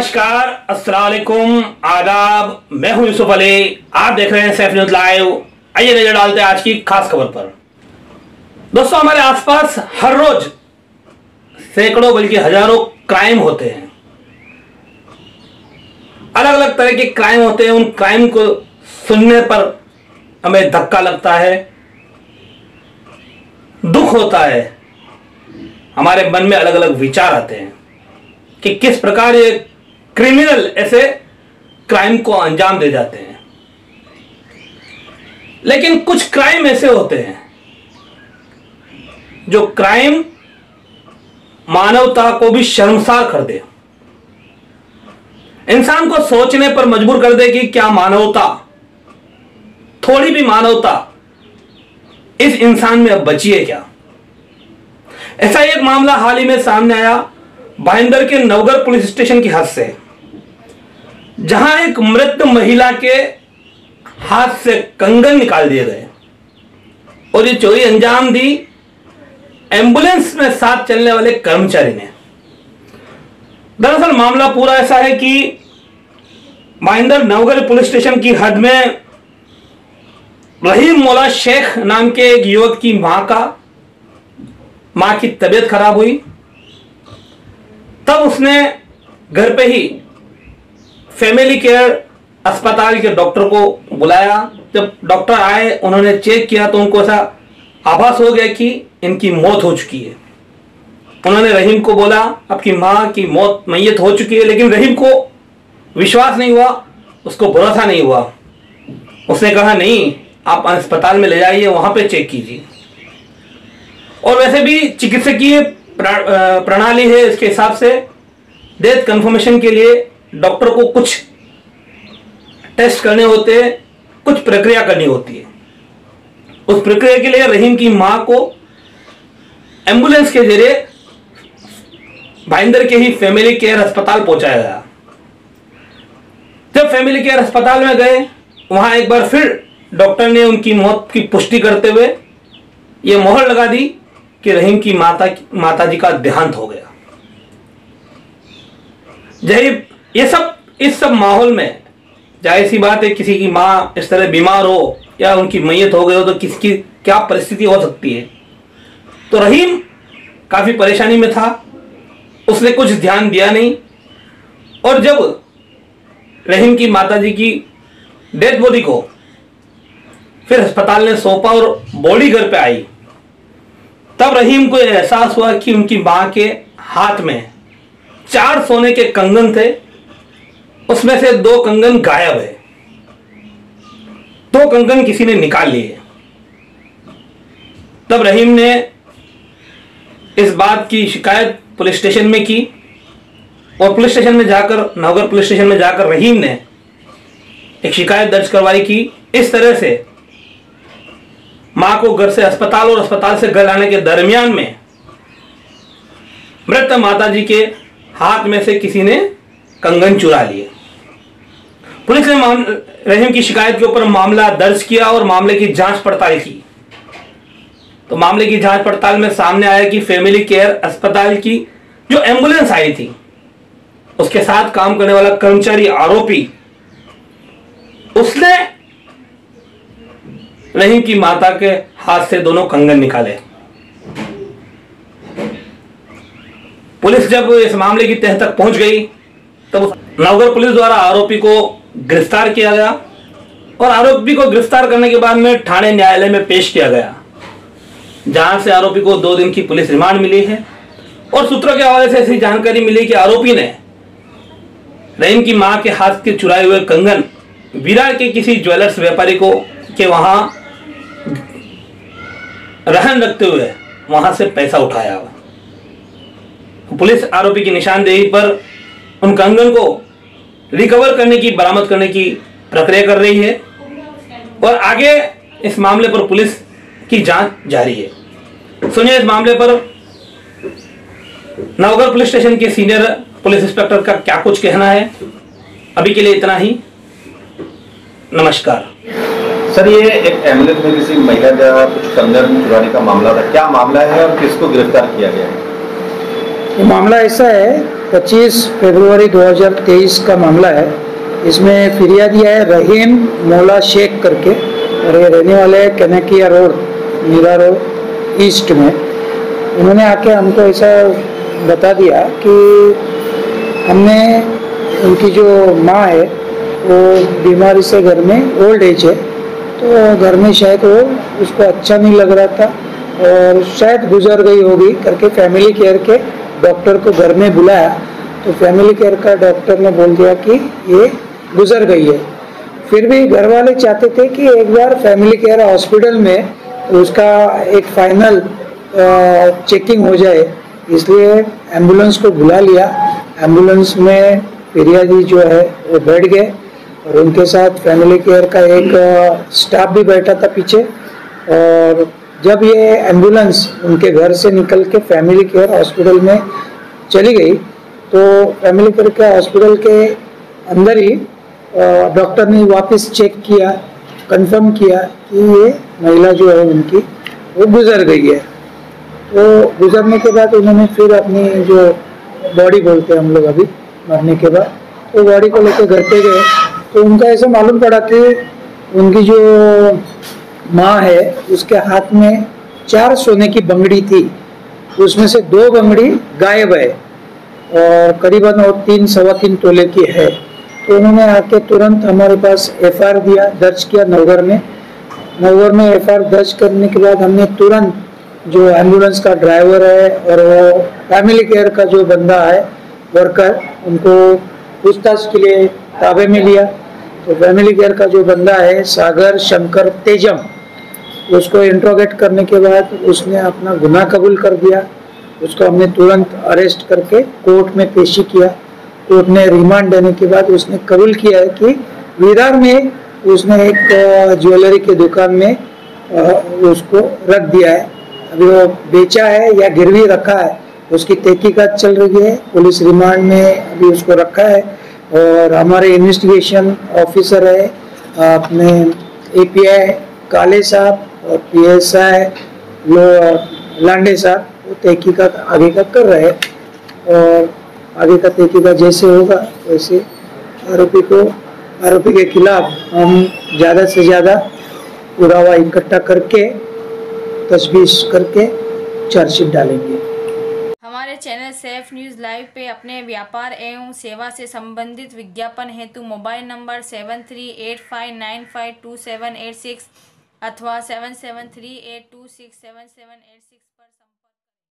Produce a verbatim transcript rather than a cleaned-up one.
नमस्कार, अस्सलाम वालेकुम, आदाब। मैं हूं यूसुफ अली, आप देख रहे हैं सैफ न्यूज लाइव। आइए नजर डालते हैं आज की खास खबर पर। दोस्तों, हमारे आसपास हर रोज सैकड़ों बल्कि हजारों क्राइम होते हैं। अलग अलग तरह के क्राइम होते हैं। उन क्राइम को सुनने पर हमें धक्का लगता है, दुख होता है, हमारे मन में अलग अलग विचार आते हैं कि किस प्रकार ये क्रिमिनल ऐसे क्राइम को अंजाम दे जाते हैं। लेकिन कुछ क्राइम ऐसे होते हैं जो क्राइम मानवता को भी शर्मसार कर दे, इंसान को सोचने पर मजबूर कर दे कि क्या मानवता, थोड़ी भी मानवता इस इंसान में अब बची है क्या। ऐसा एक मामला हाल ही में सामने आया भाईंदर के नवगढ़ पुलिस स्टेशन की हद से, जहां एक मृत महिला के हाथ से कंगन निकाल दिए गए और ये चोरी अंजाम दी एम्बुलेंस में साथ चलने वाले कर्मचारी ने। दरअसल मामला पूरा ऐसा है कि भाईंदर नवगढ़ पुलिस स्टेशन की हद में रहीम मौला शेख नाम के एक युवक की मां का मां की तबीयत खराब हुई। तब उसने घर पे ही फैमिली केयर अस्पताल के डॉक्टर को बुलाया। जब डॉक्टर आए, उन्होंने चेक किया तो उनको ऐसा आभास हो गया कि इनकी मौत हो चुकी है। उन्होंने रहीम को बोला आपकी मां की मौत मैयत हो चुकी है, लेकिन रहीम को विश्वास नहीं हुआ, उसको भरोसा नहीं हुआ। उसने कहा नहीं, आप अस्पताल में ले जाइए, वहां पे चेक कीजिए। और वैसे भी चिकित्सकीय प्रणाली है, इसके हिसाब से डेथ कंफर्मेशन के लिए डॉक्टर को कुछ टेस्ट करने होते हैं, कुछ प्रक्रिया करनी होती है। उस प्रक्रिया के लिए रहीम की मां को एम्बुलेंस के जरिए भाईंदर के ही फैमिली केयर अस्पताल पहुंचाया गया। जब फैमिली केयर अस्पताल में गए, वहां एक बार फिर डॉक्टर ने उनकी मौत की पुष्टि करते हुए यह मोहर लगा दी कि रहीम की माता माता जी का देहांत हो गया। जब ये सब इस सब माहौल में जाहिर सी बात है, किसी की मां इस तरह बीमार हो या उनकी मैयत हो गई हो तो किसकी क्या परिस्थिति हो सकती है। तो रहीम काफी परेशानी में था, उसने कुछ ध्यान दिया नहीं। और जब रहीम की माता जी की डेड बॉडी को फिर अस्पताल ने सौंपा और बॉडी घर पे आई, तब रहीम को एहसास हुआ कि उनकी मां के हाथ में चार सोने के कंगन थे, उसमें से दो कंगन गायब है, दो कंगन किसी ने निकाल लिए। तब रहीम ने इस बात की शिकायत पुलिस स्टेशन में की और पुलिस स्टेशन में जाकर नवगढ़ पुलिस स्टेशन में जाकर रहीम ने एक शिकायत दर्ज करवाई कि इस तरह से मां को घर से अस्पताल और अस्पताल से घर आने के दरमियान में मृत माता जी के हाथ में से किसी ने कंगन चुरा लिए। पुलिस ने रहीम की शिकायत के ऊपर मामला दर्ज किया और मामले की जांच पड़ताल की। तो मामले की जांच पड़ताल में सामने आया कि फैमिली केयर अस्पताल की जो एम्बुलेंस आई थी, उसके साथ काम करने वाला कर्मचारी आरोपी, उसने रहीम की माता के हाथ से दोनों कंगन निकाले। पुलिस जब इस मामले की तह तक पहुंच गई, तब नवगढ़ पुलिस द्वारा आरोपी को गिरफ्तार किया गया और आरोपी को गिरफ्तार करने के बाद में थाने न्यायालय में पेश किया गया, जहां से आरोपी को दो दिन की पुलिस रिमांड मिली है। और सूत्रों के हवाले से ऐसी जानकारी मिली कि आरोपी ने रहीम की मां के हाथ के चुराए हुए कंगन विरार के किसी ज्वेलर्स व्यापारी को के वहां रहन रखते हुए वहां से पैसा उठाया। पुलिस आरोपी की निशानदेही पर उन कंगन को रिकवर करने की, बरामद करने की प्रक्रिया कर रही है और आगे इस मामले पर पुलिस की जांच जारी है। सुनिए इस मामले पर नवगढ़ पुलिस स्टेशन के सीनियर पुलिस इंस्पेक्टर का क्या कुछ कहना है। अभी के लिए इतना ही, नमस्कार। सर, ये एक एम्बुलेंस में किसी महिला का कुछ कंगन चुराने का मामला था, क्या मामला है और किसको गिरफ्तार किया गया है? ये मामला ऐसा है पच्चीस फरवरी दो हज़ार तेईस का मामला है। इसमें फिरियादी है रहीम मौला शेख करके, और ये रहने वाले हैं Kanakia road, Mira road east में। उन्होंने आके हमको ऐसा बता दिया कि हमने उनकी जो माँ है वो बीमारी से घर में ओल्ड एज है, तो घर में शायद वो उसको अच्छा नहीं लग रहा था और शायद गुजर गई होगी करके फैमिली केयर के डॉक्टर को घर में बुलाया। तो फैमिली केयर का डॉक्टर ने बोल दिया कि ये गुजर गई है। फिर भी घर वाले चाहते थे कि एक बार फैमिली केयर हॉस्पिटल में उसका एक फाइनल चेकिंग हो जाए, इसलिए एम्बुलेंस को बुला लिया। एम्बुलेंस में फिरियादी जो है वो बैठ गए और उनके साथ फैमिली केयर का एक स्टाफ भी बैठा था पीछे। और जब ये एम्बुलेंस उनके घर से निकल के फैमिली केयर हॉस्पिटल में चली गई तो फैमिली केयर के हॉस्पिटल के अंदर ही डॉक्टर ने वापस चेक किया, कंफर्म किया कि ये महिला जो है उनकी वो गुजर गई है। तो गुजरने के बाद उन्होंने फिर अपनी जो बॉडी बोलते हैं हम लोग अभी मरने के बाद, तो बॉडी को लेकर घर पे गए तो उनका ऐसा मालूम पड़ा कि उनकी जो माँ है उसके हाथ में चार सोने की बंगड़ी थी, उसमें से दो बंगड़ी गायब है और करीबन और तीन सवा तीन तोले की है। तो उन्होंने आके तुरंत हमारे पास एफ आई आर दिया, दर्ज किया नवगढ़ में। नवगढ़ में एफ आई आर दर्ज करने के बाद हमने तुरंत जो एम्बुलेंस का ड्राइवर है और वो फैमिली केयर का जो बंदा है वर्कर, उनको पूछताछ के लिए ताबे में लिया। तो फैमिली केयर का जो बंदा है सागर शंकर तेजम, उसको इंट्रोगेट करने के बाद उसने अपना गुनाह कबूल कर दिया। उसको हमने तुरंत अरेस्ट करके कोर्ट में पेशी किया। कोर्ट ने रिमांड देने के बाद उसने कबूल किया है कि विरार में उसने एक ज्वेलरी की दुकान में उसको रख दिया है। अभी वो बेचा है या गिरवी रखा है उसकी तहकीकात चल रही है। पुलिस रिमांड में अभी उसको रखा है और हमारे इन्वेस्टिगेशन ऑफिसर है अपने ए पी आई काले साहब और पी एस आई लांडे साहब, वो तहकीकात आगे का कर रहे हैं और आगे का तहकीकात जैसे होगा वैसे आरोपी को आरोपी के खिलाफ हम ज़्यादा से ज़्यादा पुरावा इकट्ठा करके तजवीज़ करके चार्जशीट डालेंगे। हमारे चैनल सेफ न्यूज़ लाइव पे अपने व्यापार एवं सेवा से संबंधित विज्ञापन हेतु mobile number seven three eight five nine five two seven eight six अथवा seven seven three eight two six seven seven eight six पर